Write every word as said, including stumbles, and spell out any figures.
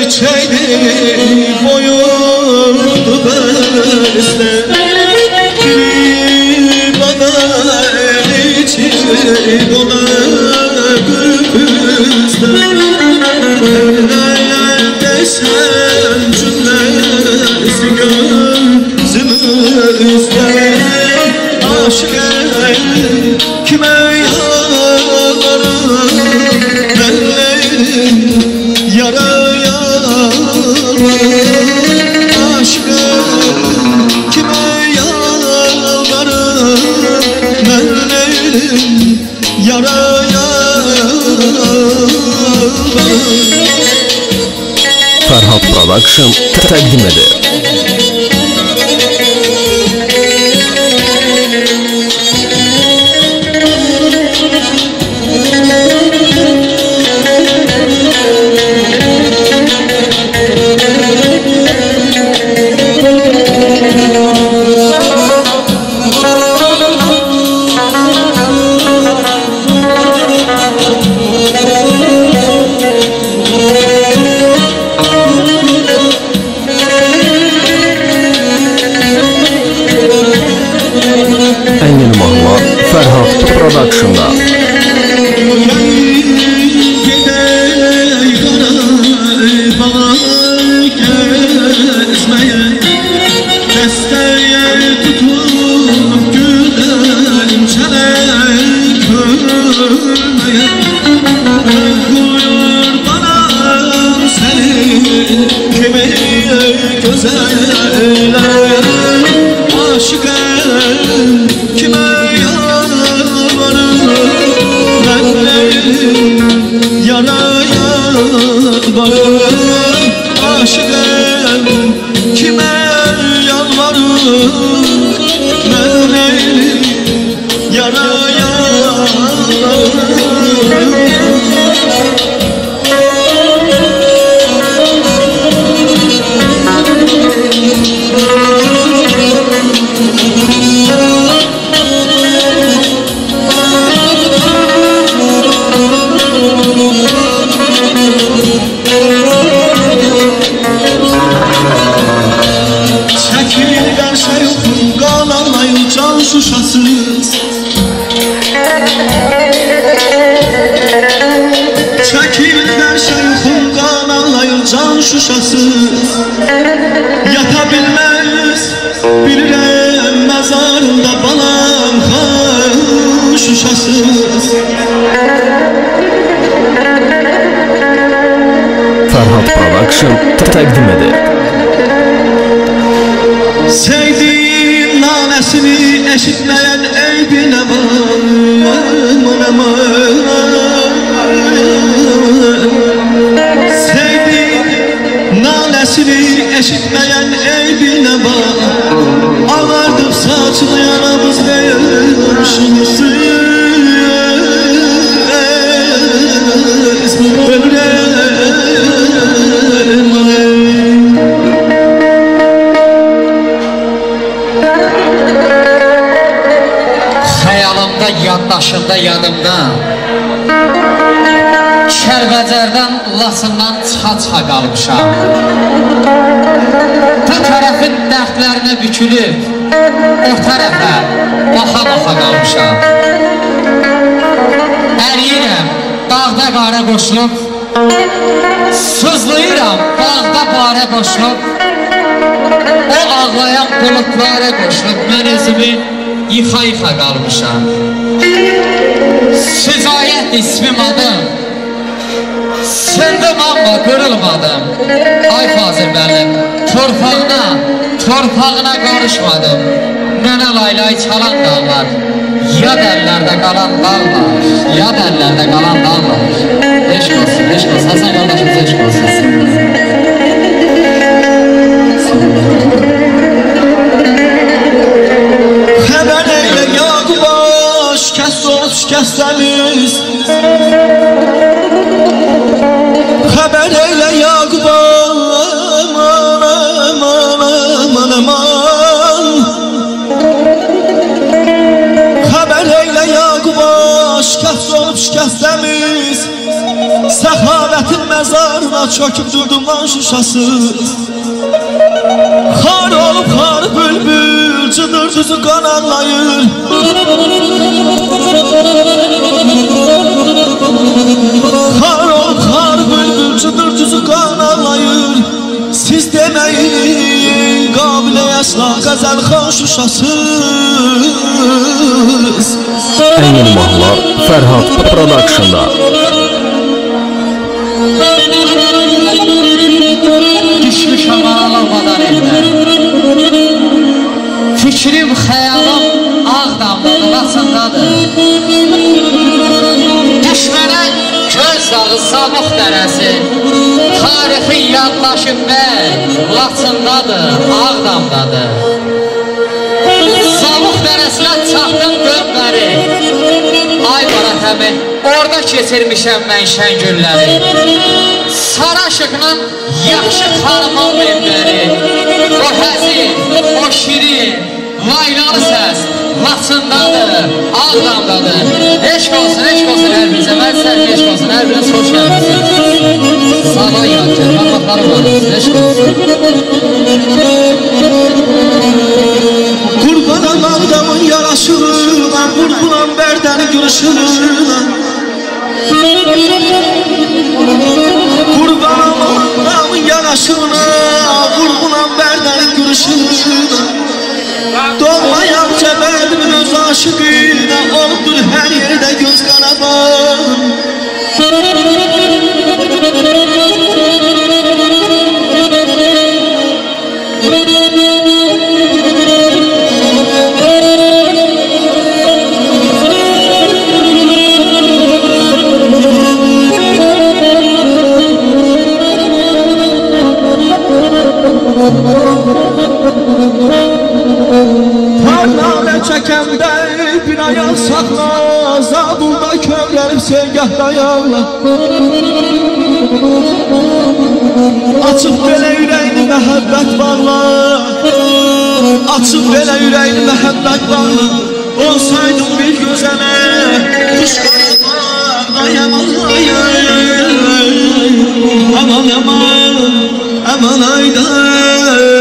çeydi boyundu besle Biri bana içi dola gülüzde Neler desem cümlesi gözümüzde Aşk el kime yalvarır ellerim yara yalvarır Aşk el kime yalvarır ellerim yara yalvarır Ferhat Production təqdim edir. En yeni mahnılar Ferhat Production'da. Aşk el kime yalvarır ellerim yara yalvarır Aşk el kime yalvarır ellerim yara yalvarır Çekilden şeyhun qalanlayın can şuşasız Çekilden şeyhun qalanlayın can şuşasız Yata bilmez bilirəm məzarında balam xan şuşasız Ferhat Production təqdim edir. Sevdiğim nanesini eşitleyen eybine var Sevdiğim nanesini eşitleyen eybine var Ağardık saçlı yaramız değişmişiz Xəyalımda, yaddaşımda, yadımda Kəlbəcərdən, Lasından çıxa-çıxa qalmışam Ta tərəfin dərdlərinə bükülüb O tərəfə baxa-baxa qalmışam Əriyirəm, dağda qara qoşulub Sızlayıram, bağda barə qoşulub O ağlayan bulutlara qoşulub Mən özümü yıxa-yıxa qalmışam Süzayət ismim adım Sındım amma qırılmadım Ay Fazıl mənim Torpağına, torpağına qarışmadım Mənə laylay çalan dağlar Yad əllərdə qalan dağlar Yad əllərdə qalan dağlar Eşq olsun, eşq olsun Hasan qardaşımız eşq olsun Xəbər eylə Yaqubaş Kəs olub şikəstəmiz Xəbər eylə Yaqubaş Aman aman aman Xəbər eylə Yaqubaş Kəs olub şikəstəmiz sessiz Səxavətin məzarına çöküb durduman şuşası Xar olub xar bülbül cıdır cüzü qan ağlayır Xar olub xar bülbül cıdır cüzü qan ağlayır Siz deməyin qabilə əsla qəzəl xan şuşasız En yeni mahnılar Ferhat Production'da. Düşmüşəm ağlamadan evdən Fikrim, xəyalım Ağdamdadır, Laçındadır Düşmənə göz dağı Sabux dərəsi Tarixi yaddaşım bəy Laçındadır, Ağdamdadır Sabux dərəsinə çatdım dönməri Ay Barat əmi, orada keçirmişəm mən şən günləri Saraşıqla yaxşı xanımın evləri O həzin, o şirin, laylalı səs Laçındadır, Ağdamdadır Eşq olsun, eşq olsun hər birinizə Mən səhv eşq olsun, hər biriniz xoş gəlmişsiniz Sabah yankır, baxarım varız, eşq olsun Qurbanam Ağdamın yaraşığına Qurbanam Bərdənin gülüşünə Qurbanam Ağdamın yaraşığına Qurbanam Bərdənin gülüşünə Doğmayam Cəbədimin öz aşığına Olubdur hər yerdə göz qaraban Tarnamə çəkəndə bir ayaq saxla Zabulda kövrəlib sevgahda yağla Açıq belə ürəyini məhəbbət bağla Açıq belə ürəyini məhəbbət bağla Olsaydın bir gözələ Kuş qaramaq Ay aman ay ay Aman aman Aman ayda